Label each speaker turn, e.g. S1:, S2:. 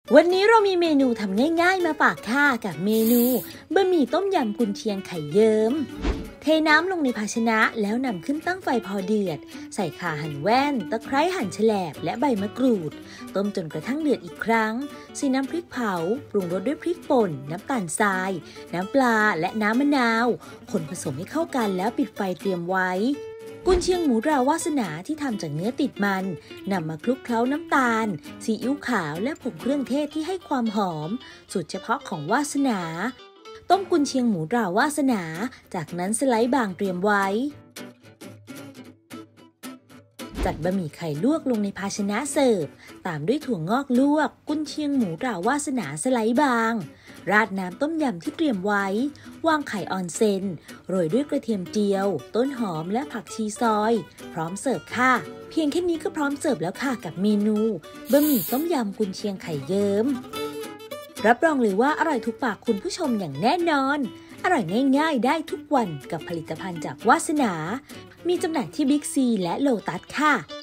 S1: วันนี้เรามีเมนูทำง่ายๆมาฝากค่ะกับเมนูบะหมี่ต้มยำกุนเชียงไข่เยิ้มเทน้ำลงในภาชนะแล้วนำขึ้นตั้งไฟพอเดือดใส่ข่าหั่นแว่นตะไคร้หั่นแฉลบและใบมะกรูดต้มจนกระทั่งเดือดอีกครั้งใส่น้ำพริกเผาปรุงรสด้วยพริกป่นน้ำตาลทรายน้ำปลาและน้ำมะนาวคนผสมให้เข้ากันแล้วปิดไฟเตรียมไว้กุนเชียงหมูตราวาสนาที่ทำจากเนื้อติดมันนำมาคลุกเคล้าน้ำตาลซีอิ๊วขาวและผงเครื่องเทศที่ให้ความหอมสูตรเฉพาะของวาสนาต้มกุนเชียงหมูตราวาสนาจากนั้นสไลด์บางเตรียมไว้จัดบะหมี่ไข่ลวกลงในภาชนะเสิร์ฟตามด้วยถั่วงอกลวกกุนเชียงหมูตราวาสนาสไลด์บางราดน้ำต้มยำที่เตรียมไว้วางไข่ออนเซนโรยด้วยกระเทียมเจียวต้นหอมและผักชีซอยพร้อมเสิร์ฟค่ะเพียงแค่นี้ก็พร้อมเสิร์ฟแล้วค่ะกับเมนูบะหมี่ต้มยำกุนเชียงไข่เยิ้มรับรองเลยว่าอร่อยถูกปากคุณผู้ชมอย่างแน่นอนอร่อยง่ายๆได้ทุกวันกับผลิตภัณฑ์จากวาสนามีจำหน่ายที่บิ๊กซีและโลตัสค่ะ